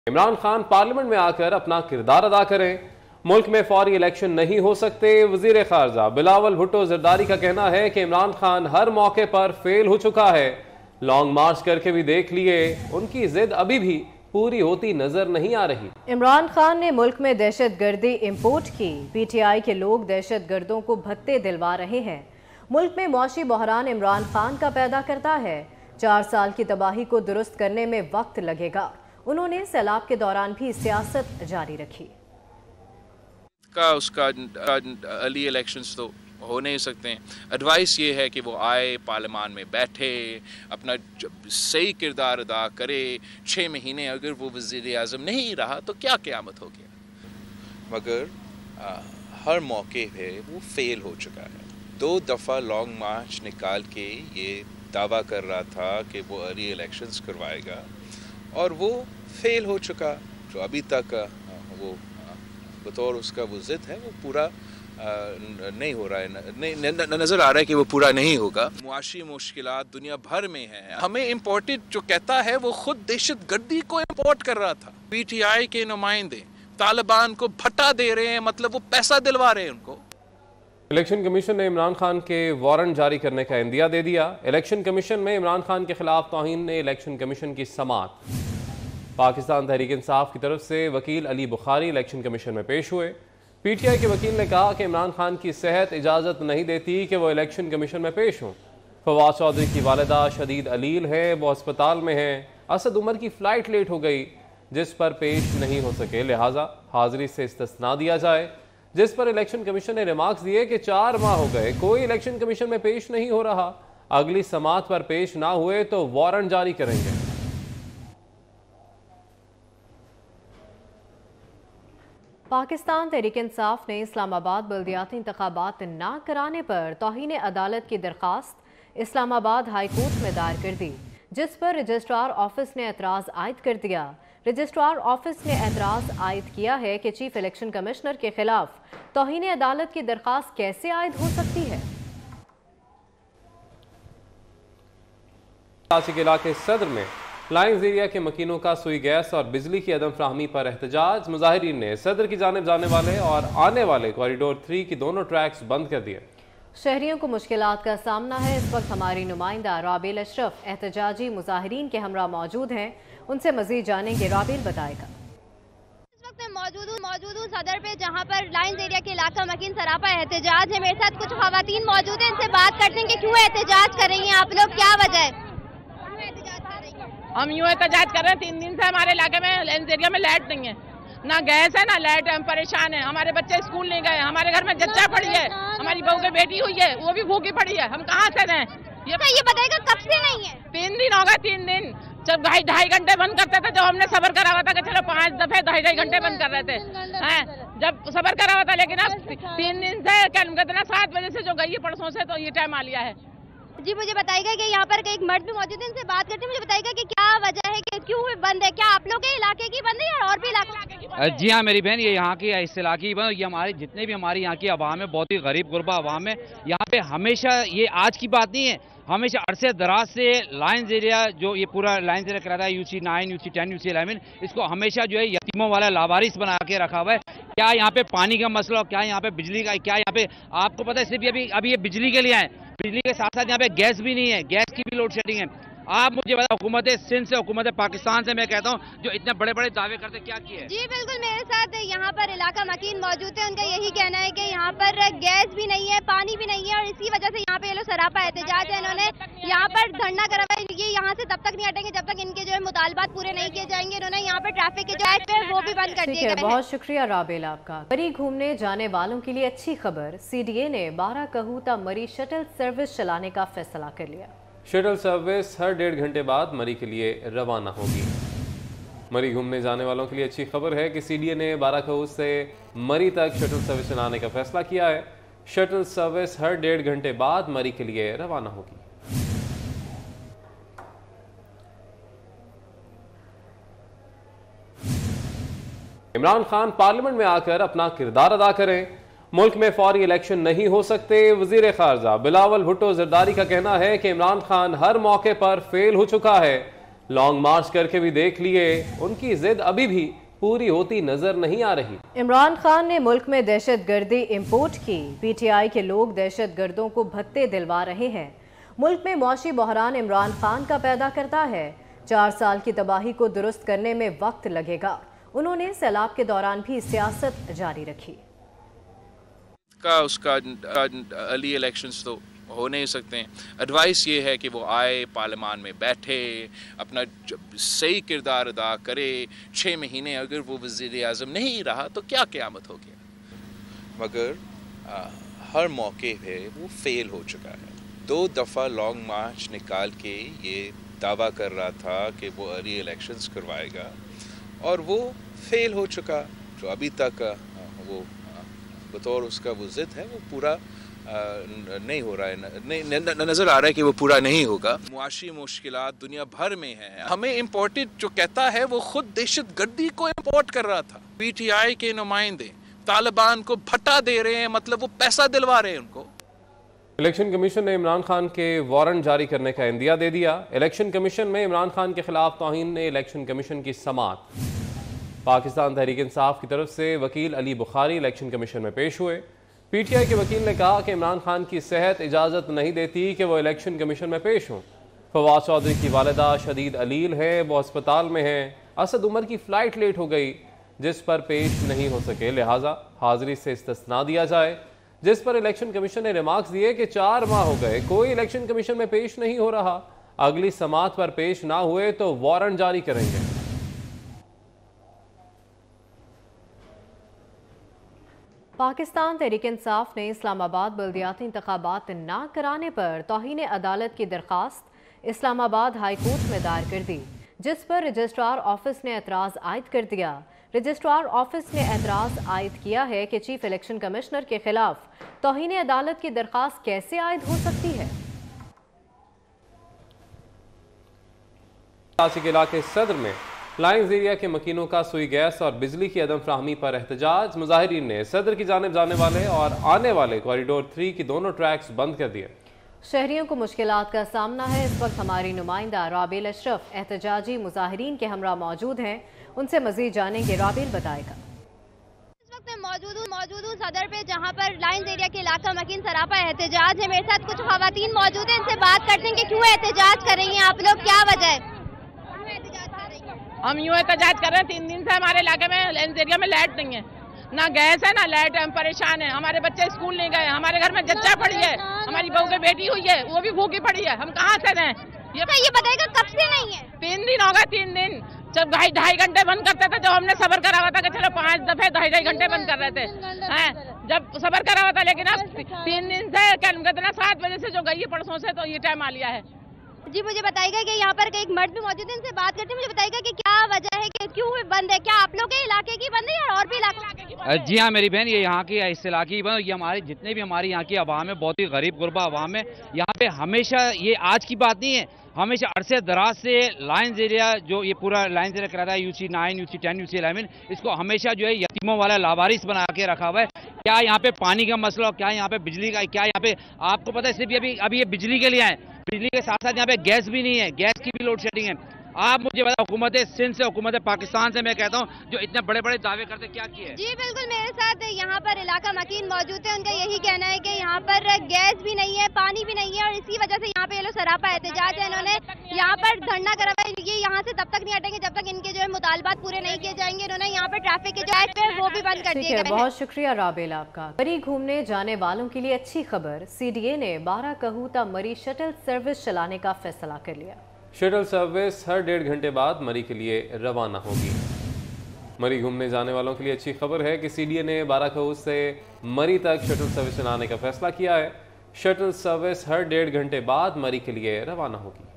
Imran Khan parliament में आकर अपना किरदार अदा करें। मुल्क में फौरी इलेक्शन नहीं हो सकते। वजीर खारजा बिलावल भुट्टो जरदारी का कहना है कि इमरान खान हर मौके पर फेल हो चुका है। लॉन्ग मार्च करके भी देख लिए, उनकी जिद अभी भी पूरी होती नजर नहीं आ रही। इमरान खान ने मुल्क में दहशत गर्दी इम्पोर्ट की। PTI के लोग दहशत गर्दों को भत्ते दिलवा रहे हैं। मुल्क में मुआशी बहरान इमरान खान का पैदा करता है। 4 साल की तबाही को दुरुस्त करने में वक्त लगेगा। उन्होंने सैलाब के दौरान भी सियासत जारी रखी। उसका अर्ली इलेक्शंस तो हो नहीं सकते हैं। एडवाइस ये है कि वो आए, पार्लियामान में बैठे, अपना सही किरदार अदा करे। 6 महीने अगर वो वज़ीर आज़म नहीं रहा तो क्या क़यामत हो गया। मगर हर मौके पे वो फेल हो चुका है। 2 दफ़ा लॉन्ग मार्च निकाल के ये दावा कर रहा था कि वो अर्ली इलेक्शंस करवाएगा और वो फेल हो चुका। जो अभी तक वो बतौर उसका वो ज़िद है वो पूरा नहीं हो रहा है, नज़र आ रहा है कि वो पूरा नहीं होगा। मुआशी मुश्किलात दुनिया भर में है। हमें इम्पोर्टेड जो कहता है वो खुद दहशत गर्दी को इम्पोर्ट कर रहा था। PTI के नुमाइंदे तालिबान को भट्टा दे रहे हैं, मतलब वो पैसा दिलवा रहे हैं उनको। इलेक्शन कमीशन ने इमरान खान के वारंट जारी करने का इंदिया दे दिया। इलेक्शन कमीशन में इमरान खान के खिलाफ तौहीन ने इलेक्शन कमीशन की समाअत। पाकिस्तान तहरीक इंसाफ की तरफ से वकील अली बुखारी इलेक्शन कमीशन में पेश हुए। PTI के वकील ने कहा कि इमरान खान की सेहत इजाज़त नहीं देती कि वो इलेक्शन कमीशन में पेश हों। फवाद चौधरी की वालिदा शदीद अलील है, वो अस्पताल में हैं। असद उमर की फ़्लाइट लेट हो गई जिस पर पेश नहीं हो सके, लिहाजा हाजिरी से इस्तिस्ना दिया जाए। जिस पर इलेक्शन कमीशन ने रिमार्क्स दिए कि 4 माह हो गए, कोई इलेक्शन कमीशन में पेश नहीं हो रहा। अगली समाअत पर पेश ना हुए तो वारंट जारी करेंगे। पाकिस्तान तहरीक इंसाफ ने इस्लामाबाद बल्दियाती इंतखाबात ना कराने पर तौहीन अदालत की दरख्वास्त इस्लामाबाद हाई कोर्ट में दायर कर दी, जिस पर रजिस्ट्रार ऑफिस ने एतराज़ आयद कर दिया। रजिस्ट्रार ऑफिस ने एतराज़ आयद किया है कि चीफ इलेक्शन कमिश्नर के खिलाफ तौहीन अदालत की दरख्वास्त कैसे आयद हो सकती है। नासिक इलाके सदर में लाइन्स एरिया के मकीनों का सुई गैस और बिजली की अदम फ्राहमी पर एहतजाज। मुजाहिरीन ने सदर की जानिब जाने वाले और आने वाले कॉरिडोर 3 की दोनों ट्रैक्स बंद कर दिए। शहरियों को मुश्किलात का सामना है। इस वक्त हमारी नुमाइंदा राबिल अशरफ एहतजाजी मुजाहिरीन के हमरा मौजूद हैं, उनसे मजीद जानेंगे। राबिल बताएगा। इस वक्त मैं मौजूद हूँ सदर पे, जहाँ पर लाइन्स एरिया के इलाका मकीन सरापा एहतजाज है। मेरे साथ कुछ खवातीन मौजूद हैं, इनसे बात करते हैं कि क्यों एहतजाज कर रही हैं आप लोग, क्या वजह है। हम यूँ एहतजाज कर रहे हैं, 3 दिन से हमारे इलाके में लाइन्स एरिया में लाइट नहीं है, ना गैस है ना लाइट है। हम परेशान हैं। हमारे बच्चे स्कूल नहीं गए, हमारे घर में जच्चा पड़ी है, हमारी बहू की बेटी हुई है वो भी भूखी पड़ी है। हम कहाँ से रहें ये बताइएगा कब से नहीं है। 3 दिन हो गए। 3 दिन जब 2.5 घंटे बंद करते थे, जब हमने सबर करा हुआ था कि चलो 5 दफे 2.5 घंटे बंद कर रहे थे, जब सबर करा हुआ था। लेकिन अब 3 दिन से क्या कहते हैं 7 बजे से जो गई है परसों से, तो ये टाइम आ लिया है। जी मुझे बताइएगा कि यहाँ पर एक मर्द भी मौजूद है, इनसे बात करते हैं। मुझे बताइएगा कि क्या वजह है कि क्यों बंद है, क्या आप लोग के इलाके की बंद है या और भी इलाके? जी हाँ मेरी बहन, ये यहाँ की इस इलाके की बंद। ये हमारे जितने भी हमारी यहाँ की आवाम है, बहुत ही गरीब गुरबा आवाम है। यहाँ पे हमेशा, ये आज की बात नहीं है, हमेशा अरसे दराज से लाइन्स एरिया, जो ये पूरा लाइन्स एरिया कराता है UC 9, UC 10, UC 11, इसको हमेशा जो है यतीमों वाला लावारिस बना के रखा हुआ है। क्या यहाँ पे पानी का मसला, क्या यहाँ पे बिजली का, क्या यहाँ पे आपको पता है सिर्फ अभी ये बिजली के लिए आए, बिजली के साथ साथ यहाँ पे गैस भी नहीं है, गैस की भी लोड शेडिंग है। आप मुझे बताओ, हुकूमत सिंध से, हुकूमत पाकिस्तान से मैं कहता हूँ, जो इतने बड़े बड़े दावे करते, क्या किए? जी बिल्कुल, मेरे साथ यहाँ पर इलाका मकीन मौजूद है। उनका यही कहना है कि यहाँ पर गैस भी नहीं है, पानी भी नहीं है, और इसी वजह से यहाँ पे ये लोग सरापा एहतजाज है। इन्होंने यहाँ पर धरना करा हुआ है। ये यहाँ से तब तक नहीं हटेंगे जब तक इनके जो है मुतालबात पूरे नहीं किए जाएंगे। इन्होंने यहाँ पर ट्रैफिक के जो है वो भी बंद कर दिए। बहुत शुक्रिया राबिल आपका। मरी घूमने जाने वालों के लिए अच्छी खबर, CDA ने 12 कहूता मरी शटल सर्विस चलाने का फैसला कर लिया। शटल सर्विस हर 1.5 घंटे बाद मरी के लिए रवाना होगी। मरी घूमने जाने वालों के लिए अच्छी खबर है कि CDA ने 12 कहूत से मरी तक शटल सर्विस चलाने का फैसला किया है। शटल सर्विस हर 1.5 घंटे बाद मरी के लिए रवाना होगी। इमरान खान पार्लियामेंट में आकर अपना किरदार अदा करें। मुल्क में फौरी इलेक्शन नहीं हो सकते। वजीर खारजा बिलावल भुट्टो जरदारी का कहना है कि इमरान खान हर मौके पर फेल हो चुका है। लॉन्ग मार्च करके भी देख लिए, उनकी जिद अभी भी पूरी होती नजर नहीं आ रही। इमरान खान ने मुल्क में दहशतगर्दी इंपोर्ट की। पीटीआई के लोग दहशतगर्दों को भत्ते दिलवा रहे हैं। मुल्क में मुआशी बहरान इमरान खान का पैदा करता है। 4 साल की तबाही को दुरुस्त करने में वक्त लगेगा। उन्होंने सैलाब के दौरान भी सियासत जारी रखी। उसका अर्ली इलेक्शंस तो हो नहीं सकते हैं। एडवाइस ये है कि वो आए, पार्लियामान में बैठे, अपना सही किरदार अदा करे। 6 महीने अगर वो वज़ीर आज़म नहीं रहा तो क्या क़यामत हो गया। मगर हर मौके पे वो फेल हो चुका है। 2 दफ़ा लॉन्ग मार्च निकाल के ये दावा कर रहा था कि वो अर्ली इलेक्शंस करवाएगा और वो फेल हो चुका। जो अभी तक वो बतौर उसका वो ज़िद है वो पूरा नहीं हो रहा है, नजर आ रहा है कि वो पूरा नहीं होगा। मुआशी मुश्किलात दुनिया भर में है। हमें इम्पोर्टेड जो कहता है वो खुद दहशतगर्दी को इम्पोर्ट कर रहा था। पीटीआई के नुमाइंदे तालिबान को भट्टा दे रहे हैं, मतलब वो पैसा दिलवा रहे हैं उनको। इलेक्शन कमीशन ने इमरान खान के वारंट जारी करने का इंदिया दे दिया। इलेक्शन कमीशन में इमरान खान के खिलाफ तौहीन ने इलेक्शन कमीशन की समाअत। पाकिस्तान तहरीक इंसाफ की तरफ से वकील अली बुखारी इलेक्शन कमीशन में पेश हुए। पीटीआई के वकील ने कहा कि इमरान खान की सेहत इजाज़त नहीं देती कि वो इलेक्शन कमीशन में पेश हों। फवाद चौधरी की वालिदा शदीद अलील है, वो अस्पताल में हैं। असद उमर की फ़्लाइट लेट हो गई जिस पर पेश नहीं हो सके, लिहाजा हाजिरी से इस्तिस्ना दिया जाए। जिस पर इलेक्शन कमीशन ने रिमार्क्स दिए कि 4 माह हो गए, कोई इलेक्शन कमीशन में पेश नहीं हो रहा। अगली समाअत पर पेश ना हुए तो वारंट जारी करेंगे। पाकिस्तान तहरीक इंसाफ ने इस्लामाबाद बल्दियाती इंतखाबात ना कराने पर तौहीन अदालत की दरख्वास्त इस्लामाबाद हाई कोर्ट में दायर कर दी, जिस पर रजिस्ट्रार ऑफिस ने एतराज़ आयद कर दिया। रजिस्ट्रार ऑफिस ने एतराज़ आयद किया है कि चीफ इलेक्शन कमिश्नर के खिलाफ तौहीन अदालत की दरख्वास्त कैसे आयद हो सकती है। नासिक इलाके सदर में लाइन्स एरिया के मकीनों का सुई गैस और बिजली की अदम फ्राहमी पर एहतजाज। मुजाहिरीन ने सदर की जानिब जाने वाले और आने वाले कॉरिडोर 3 की दोनों ट्रैक्स बंद कर दिए। शहरियों को मुश्किलात का सामना है। इस वक्त हमारी नुमाइंदा राबिल अशरफ एहतजाजी मुजाहिरीन के हमरा मौजूद हैं, उनसे मजीद जानेंगे। राबिल बताएगा। इस वक्त मैं मौजूद हूँ सदर पे, जहाँ पर लाइन्स एरिया के इलाका मकीन सरापा एहतजाज है। मेरे साथ कुछ खवातीन मौजूद हैं, इनसे बात करते हैं कि क्यों एहतजाज कर रही हैं आप लोग, क्या वजह है। हम यूँ एहतजाज कर रहे हैं, 3 दिन से हमारे इलाके में लाइन्स एरिया में लाइट नहीं है, ना गैस है ना लाइट है। हम परेशान हैं। हमारे बच्चे स्कूल नहीं गए, हमारे घर में जच्चा पड़ी है, हमारी बहू की बेटी हुई है, वो भी भूखी पड़ी है। हम कहाँ से रहें ये बताएगा कब से नहीं है। 3 दिन होगा। 3 दिन जब 2.5 घंटे बंद करते थे, जब हमने सबर करा हुआ था कि चलो 5 दफे 2.5 घंटे बंद कर रहे थे, जब सबर करा हुआ था। लेकिन अब 3 दिन से क्या कहते हैं 7 बजे से जो गई है परसों से, तो ये टाइम आ लिया है। जी मुझे बताइएगा कि यहाँ पर एक मर्द भी मौजूद है, इनसे बात करते हैं। मुझे बताइएगा कि क्या वजह है कि क्यों बंद है, क्या आप लोग के इलाके की बंद है या और भी इलाके की? जी हाँ मेरी बहन, ये यहाँ की इस इलाके की बंद। ये हमारे जितने भी हमारी यहाँ की आवाम है, बहुत ही गरीब गुरबा आवाम है। यहाँ पे हमेशा, ये आज की बात नहीं है, हमेशा अरसे दराज से लाइन्स एरिया, जो ये पूरा लाइन्स एरिया कराता है, UC 9, UC 10, UC 11, इसको हमेशा जो है यतीमों वाला लावारिस बना के रखा हुआ है। क्या यहाँ पे पानी का मसला, क्या यहाँ पे बिजली का, क्या यहाँ पे आपको पता है सिर्फ अभी ये बिजली के लिए आए, बिजली के साथ साथ यहाँ पे गैस भी नहीं है, गैस की भी लोड शेडिंग है। आप मुझे बताओ, हुकूमत सिंध से, हुकूमत पाकिस्तान से मैं कहता हूँ, जो इतने बड़े बड़े दावे करते, क्या किए? जी बिल्कुल, मेरे साथ यहाँ पर इलाका मकीन मौजूद है। उनका यही कहना है कि यहाँ पर गैस भी नहीं है, पानी भी नहीं है, और इसी वजह से यहाँ पे ये लोग सरापा एहतजाज है। इन्होंने यहाँ पर धरना करा हुआ है। ये यहाँ से तब तक नहीं हटेंगे जब तक इनके जो है मुतालबात पूरे नहीं किए जाएंगे। इन्होंने यहाँ पर ट्रैफिक के जो है वो भी बंद कर दिए। बहुत शुक्रिया राबिल आपका। मरी घूमने जाने वालों के लिए अच्छी खबर, CDA ने 12 कहूता मरी शटल सर्विस चलाने का फैसला कर लिया। शटल सर्विस हर 1.5 घंटे बाद मरी के लिए रवाना होगी। मरी घूमने जाने वालों के लिए अच्छी खबर है कि CDA ने 12 कहूत से मरी तक शटल सर्विस चलाने का फैसला किया है। शटल सर्विस हर 1.5 घंटे बाद मरी के लिए रवाना होगी।